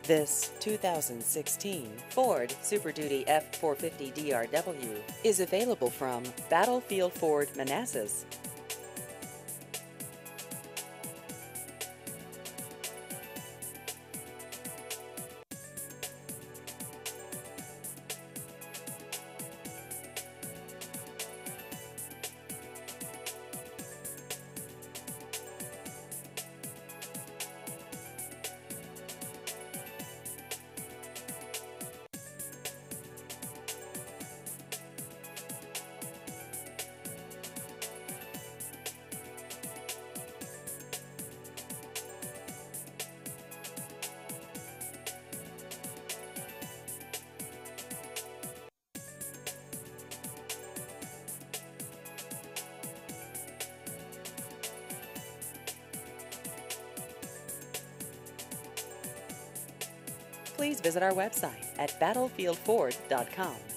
This 2016 Ford Super Duty F450 DRW is available from Battlefield Ford Manassas. Please visit our website at battlefieldford.com.